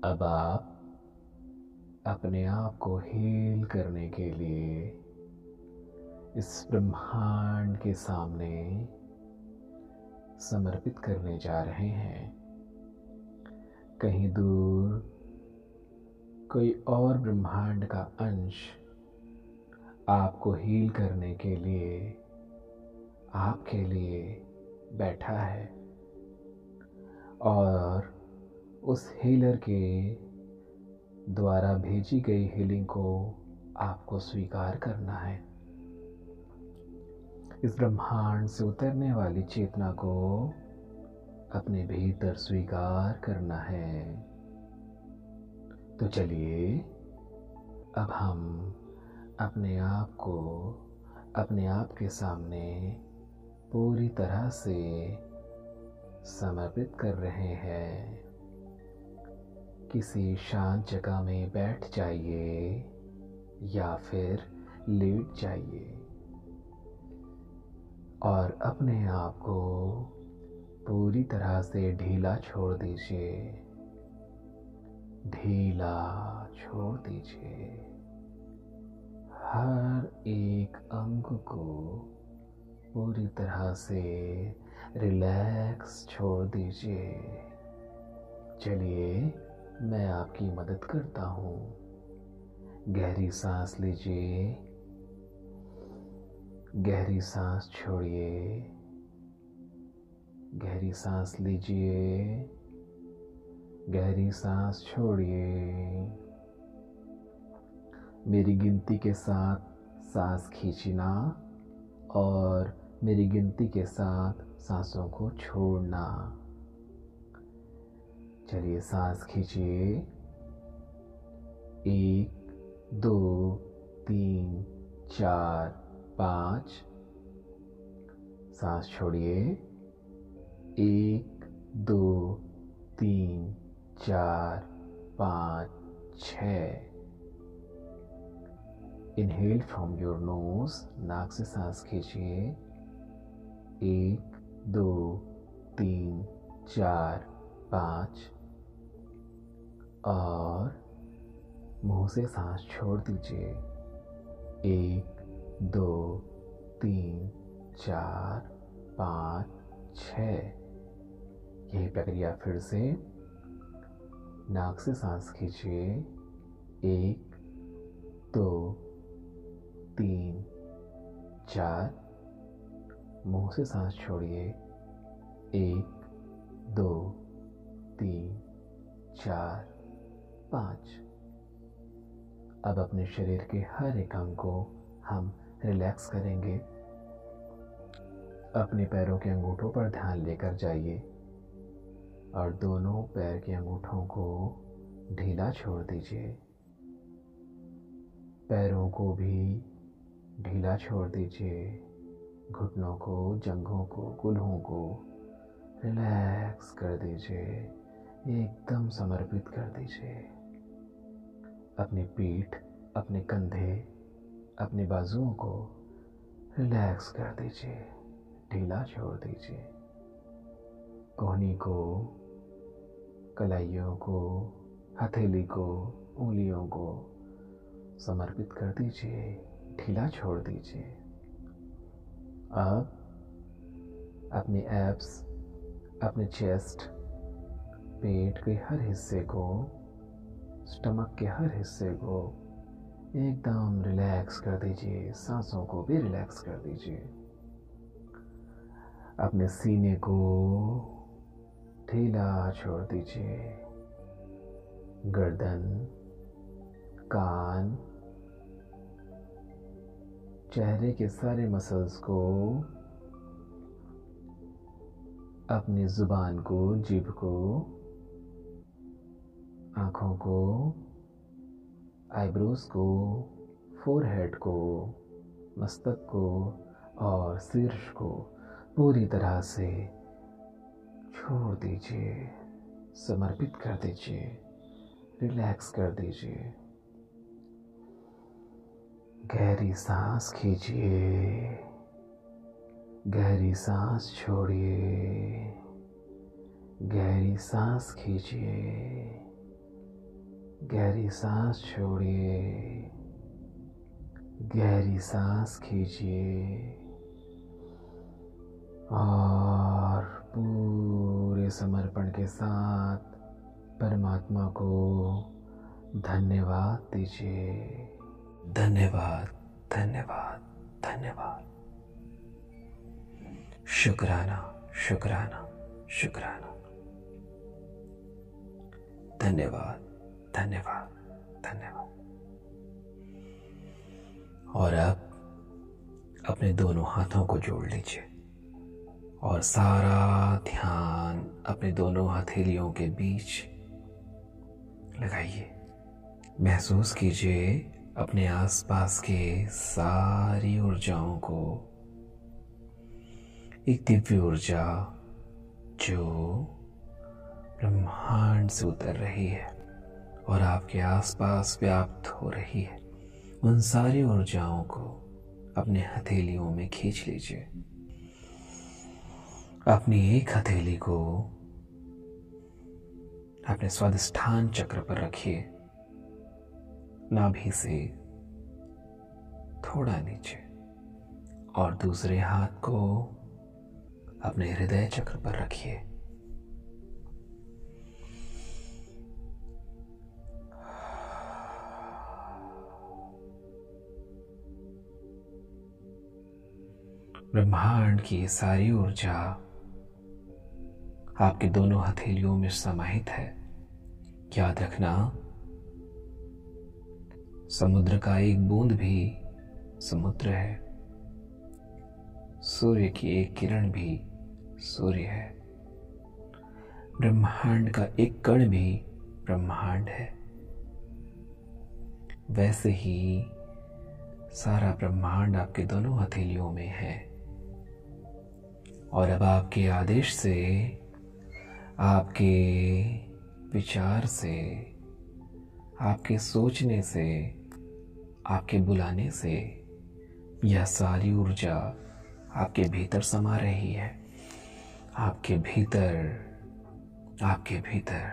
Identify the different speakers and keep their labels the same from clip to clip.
Speaker 1: अब आप अपने आप को हील करने के लिए इस ब्रह्मांड के सामने समर्पित करने जा रहे हैं। कहीं दूर कोई और ब्रह्मांड का अंश आपको हील करने के लिए आपके लिए बैठा है और उस हीलर के द्वारा भेजी गई हीलिंग को आपको स्वीकार करना है। इस ब्रह्मांड से उतरने वाली चेतना को अपने भीतर स्वीकार करना है। तो चलिए अब हम अपने आप को अपने आप के सामने पूरी तरह से समर्पित कर रहे हैं। किसी शांत जगह में बैठ जाइए या फिर लेट जाइए और अपने आप को पूरी तरह से ढीला छोड़ दीजिए। ढीला छोड़ दीजिए। हर एक अंग को पूरी तरह से रिलैक्स छोड़ दीजिए। चलिए मैं आपकी मदद करता हूँ। गहरी सांस लीजिए, गहरी सांस छोड़िए, गहरी सांस लीजिए, गहरी सांस छोड़िए। मेरी गिनती के साथ सांस खींचना और मेरी गिनती के साथ सांसों को छोड़ना। चलिए सांस खींचिए। 1 2 3 4 5। सांस छोड़िए। 1 2 3 4 5 6। इनहेल फ्रॉम योर नोज, नाक से सांस खींचिए। 1 2 3 4 5 और मुंह से सांस छोड़ दीजिए। 1 2 3 4 5 6। यही प्रक्रिया फिर से। नाक से सांस खींचिए। 1 2 3 4। मुंह से सांस छोड़िए। 1 2 3 4 5। अब अपने शरीर के हर एक अंग को हम रिलैक्स करेंगे। अपने पैरों के अंगूठों पर ध्यान लेकर जाइए और दोनों पैर के अंगूठों को ढीला छोड़ दीजिए। पैरों को भी ढीला छोड़ दीजिए। घुटनों को, जंघों को, कूल्हों को रिलैक्स कर दीजिए। एकदम समर्पित कर दीजिए। अपनी पीठ, अपने कंधे, अपने बाजुओं को रिलैक्स कर दीजिए। ढीला छोड़ दीजिए। कोहनी को, कलाइयों को, हथेली को, उंगलियों को समर्पित कर दीजिए। ढीला छोड़ दीजिए। अब अपने एब्स, अपने चेस्ट, पेट के हर हिस्से को, स्टमक के हर हिस्से को एकदम रिलैक्स कर दीजिए। सांसों को भी रिलैक्स कर दीजिए। अपने सीने को ढीला छोड़ दीजिए। गर्दन, कान, चेहरे के सारे मसल्स को, अपनी जुबान को, जीभ को, आँखों को, आईब्रोज को, फोरहेड को, मस्तक को और शीर्ष को पूरी तरह से छोड़ दीजिए। समर्पित कर दीजिए। रिलैक्स कर दीजिए। गहरी सांस खींचिए। गहरी सांस छोड़िए। गहरी सांस खींचिए। गहरी सांस छोड़िए, गहरी सांस खींचिए और पूरे समर्पण के साथ परमात्मा को धन्यवाद दीजिए। धन्यवाद, धन्यवाद, धन्यवाद। शुक्राना, शुक्राना, शुक्राना। धन्यवाद, धन्यवाद, धन्यवाद। और अब अपने दोनों हाथों को जोड़ लीजिए और सारा ध्यान अपने दोनों हथेलियों के बीच लगाइए। महसूस कीजिए अपने आसपास के सारी ऊर्जाओं को, एक दिव्य ऊर्जा जो ब्रह्मांड से उतर रही है और आपके आसपास व्याप्त हो रही है। उन सारी ऊर्जाओं को अपने हथेलियों में खींच लीजिए। अपनी एक हथेली को अपने स्वादिष्ठान चक्र पर रखिए, नाभि से थोड़ा नीचे, और दूसरे हाथ को अपने हृदय चक्र पर रखिए। ब्रह्मांड की सारी ऊर्जा आपके दोनों हथेलियों में समाहित है। याद रखना, समुद्र का एक बूंद भी समुद्र है, सूर्य की एक किरण भी सूर्य है, ब्रह्मांड का एक कण भी ब्रह्मांड है। वैसे ही सारा ब्रह्मांड आपके दोनों हथेलियों में है। और अब आपके आदेश से, आपके विचार से, आपके सोचने से, आपके बुलाने से यह सारी ऊर्जा आपके भीतर समा रही है। आपके भीतर, आपके भीतर।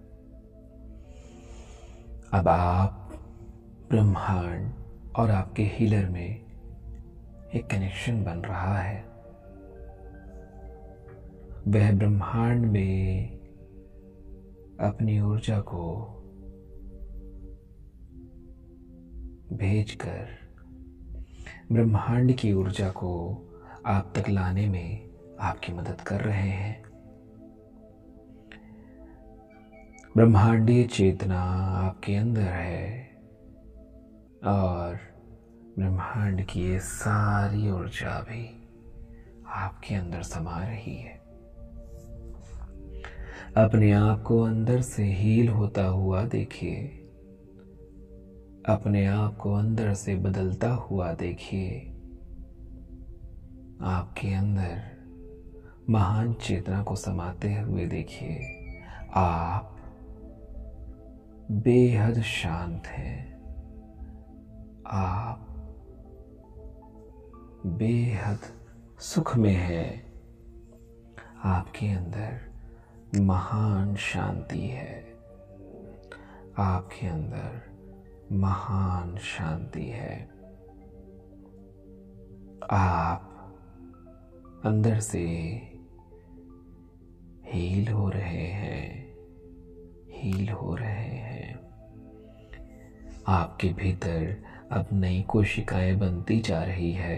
Speaker 1: अब आप ब्रह्मांड और आपके हीलर में एक कनेक्शन बन रहा है। वह ब्रह्मांड में अपनी ऊर्जा को भेजकर ब्रह्मांड की ऊर्जा को आप तक लाने में आपकी मदद कर रहे हैं। ब्रह्मांडीय चेतना आपके अंदर है और ब्रह्मांड की ये सारी ऊर्जा भी आपके अंदर समा रही है। अपने आप को अंदर से हील होता हुआ देखिए, अपने आप को अंदर से बदलता हुआ देखिए। आपके अंदर महान चेतना को समाते हुए देखिए। आप बेहद शांत हैं, आप बेहद सुख में हैं। आपके अंदर महान शांति है, आपके अंदर महान शांति है। आप अंदर से हील हो रहे हैं, हील हो रहे हैं। आपके भीतर अब नई कोशिकाएं बनती जा रही है।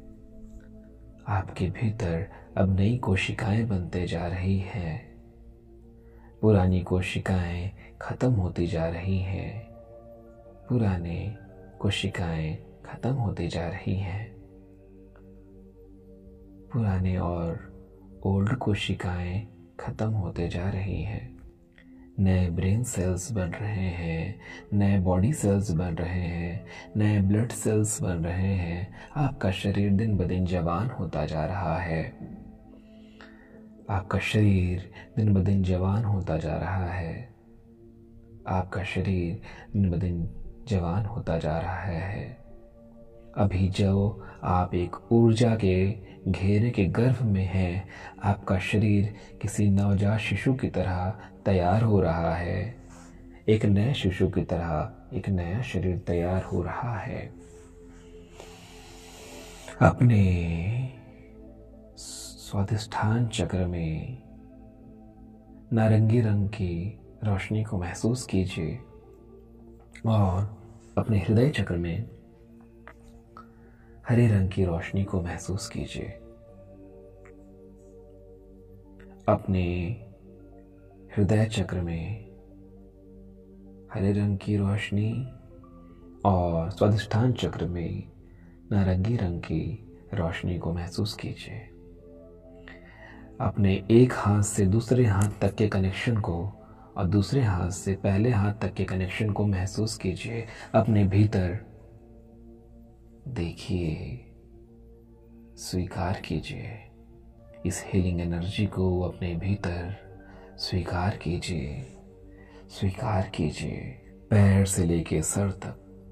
Speaker 1: आपके भीतर अब नई कोशिकाएं बनते जा रही हैं। पुरानी कोशिकाएं खत्म होती जा रही हैं। पुराने कोशिकाएं खत्म होती जा रही हैं। पुराने और ओल्ड कोशिकाएं खत्म होते जा रही हैं। नए ब्रेन सेल्स बन रहे हैं, नए बॉडी सेल्स बन रहे हैं, नए ब्लड सेल्स बन रहे हैं। आपका शरीर दिन ब दिन जवान होता जा रहा है। आपका शरीर दिन ब दिन जवान होता जा रहा है। आपका शरीर दिन ब दिन जवान होता जा रहा है। अभी जो आप एक ऊर्जा के घेरे के गर्भ में हैं, आपका शरीर किसी नवजात शिशु की तरह तैयार हो रहा है। एक नए शिशु की तरह एक नया शरीर तैयार हो रहा है। अपने स्वादिष्ठान चक्र में नारंगी रंग की रोशनी को महसूस कीजिए और अपने हृदय चक्र में हरे रंग की रोशनी को महसूस कीजिए। अपने हृदय चक्र में हरे रंग की रोशनी और स्वादिष्ठान चक्र में नारंगी रंग की रोशनी को महसूस कीजिए। अपने एक हाथ से दूसरे हाथ तक के कनेक्शन को और दूसरे हाथ से पहले हाथ तक के कनेक्शन को महसूस कीजिए। अपने भीतर देखिए, स्वीकार कीजिए इस हीलिंग एनर्जी को। अपने भीतर स्वीकार कीजिए, स्वीकार कीजिए। पैर से लेकर सर तक,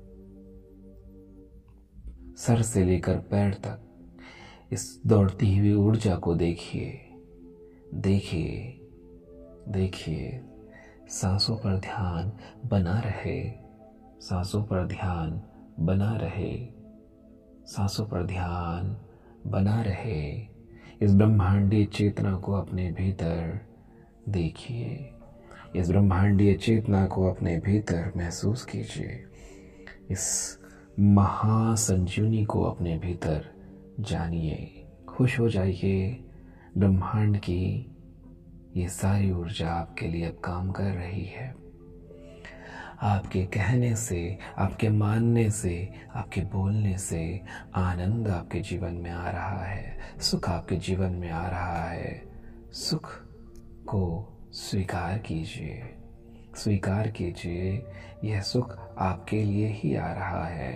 Speaker 1: सर से लेकर पैर तक इस दौड़ती हुई ऊर्जा को देखिए, देखिए, देखिए। सांसों पर ध्यान बना रहे, सांसों पर ध्यान बना रहे, सांसों पर ध्यान बना रहे। इस ब्रह्मांडीय चेतना को अपने भीतर देखिए, इस ब्रह्मांडीय चेतना को अपने भीतर महसूस कीजिए। इस महासंजीवनी को अपने भीतर जानिए। खुश हो जाइए। ब्रह्मांड की ये सारी ऊर्जा आपके लिए अब काम कर रही है। आपके कहने से, आपके मानने से, आपके बोलने से आनंद आपके जीवन में आ रहा है, सुख आपके जीवन में आ रहा है। सुख को स्वीकार कीजिए, स्वीकार कीजिए। यह सुख आपके लिए ही आ रहा है।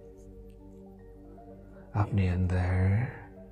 Speaker 1: अपने अंदर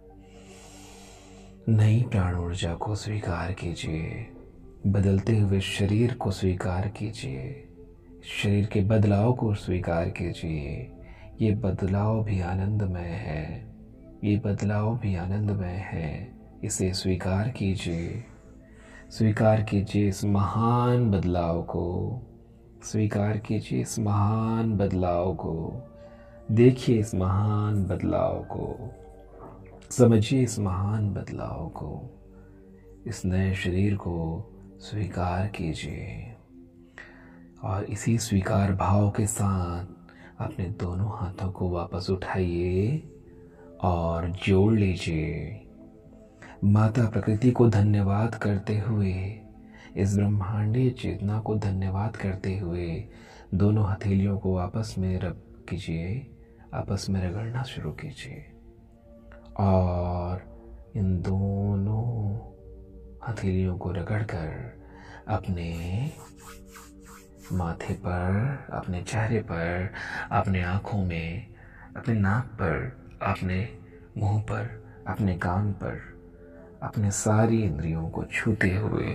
Speaker 1: नई प्राण ऊर्जा को स्वीकार कीजिए। बदलते हुए शरीर को स्वीकार कीजिए, शरीर के बदलाव को स्वीकार कीजिए। ये बदलाव भी आनंदमय है, ये बदलाव भी आनंदमय है। इसे स्वीकार कीजिए, स्वीकार कीजिए इस महान बदलाव को, स्वीकार कीजिए इस महान बदलाव को। देखिए इस महान बदलाव को, समझिए इस महान बदलाव को। इस नए शरीर को स्वीकार कीजिए और इसी स्वीकार भाव के साथ अपने दोनों हाथों को वापस उठाइए और जोड़ लीजिए। माता प्रकृति को धन्यवाद करते हुए, इस ब्रह्मांडीय चेतना को धन्यवाद करते हुए दोनों हथेलियों को आपस में रब कीजिए, आपस में रगड़ना शुरू कीजिए और इन दोनों हथेलियों को रगड़कर अपने माथे पर, अपने चेहरे पर, अपने आँखों में, अपने नाक पर, अपने मुंह पर, अपने कान पर, अपने सारी इंद्रियों को छूते हुए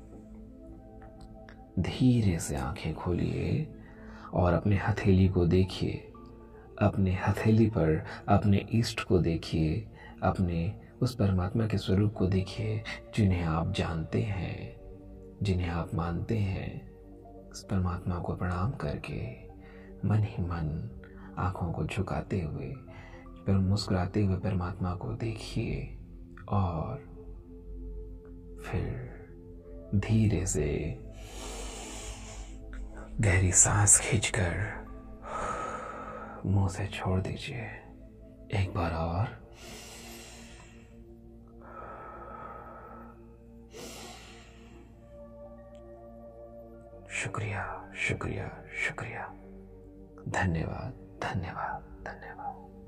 Speaker 1: धीरे से आंखें खोलिए और अपने हथेली को देखिए। अपने हथेली पर अपने इष्ट को देखिए, अपने उस परमात्मा के स्वरूप को देखिए जिन्हें आप जानते हैं, जिन्हें आप मानते हैं। उस परमात्मा को प्रणाम करके मन ही मन आंखों को झुकाते हुए, पर मुस्कुराते हुए परमात्मा को देखिए और फिर धीरे से गहरी सांस खींचकर मुंह से छोड़ दीजिए। एक बार और शुक्रिया, शुक्रिया, शुक्रिया। धन्यवाद, धन्यवाद, धन्यवाद।